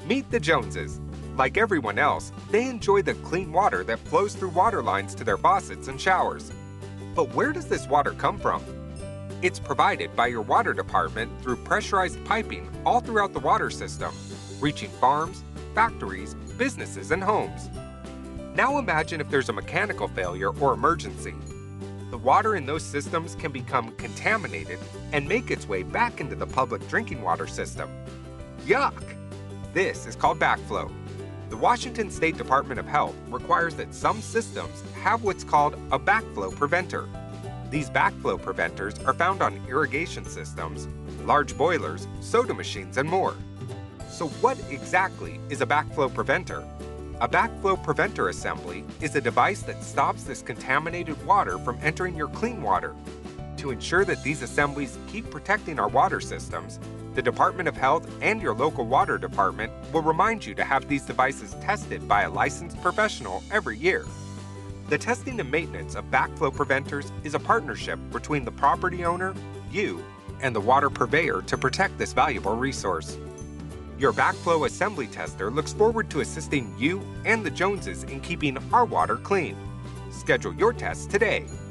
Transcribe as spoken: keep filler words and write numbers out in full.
Meet the Joneses. Like everyone else, they enjoy the clean water that flows through water lines to their faucets and showers. But where does this water come from? It's provided by your water department through pressurized piping all throughout the water system, reaching farms, factories, businesses, and homes. Now imagine if there's a mechanical failure or emergency. The water in those systems can become contaminated and make its way back into the public drinking water system. Yuck! This is called backflow. The Washington State Department of Health requires that some systems have what's called a backflow preventer. These backflow preventers are found on irrigation systems, large boilers, soda machines, and more. So what exactly is a backflow preventer? A backflow preventer assembly is a device that stops this contaminated water from entering your clean water. To ensure that these assemblies keep protecting our water systems, the Department of Health and your local water department will remind you to have these devices tested by a licensed professional every year. The testing and maintenance of backflow preventers is a partnership between the property owner, you, and the water purveyor to protect this valuable resource. Your backflow assembly tester looks forward to assisting you and the Joneses in keeping our water clean. Schedule your test today.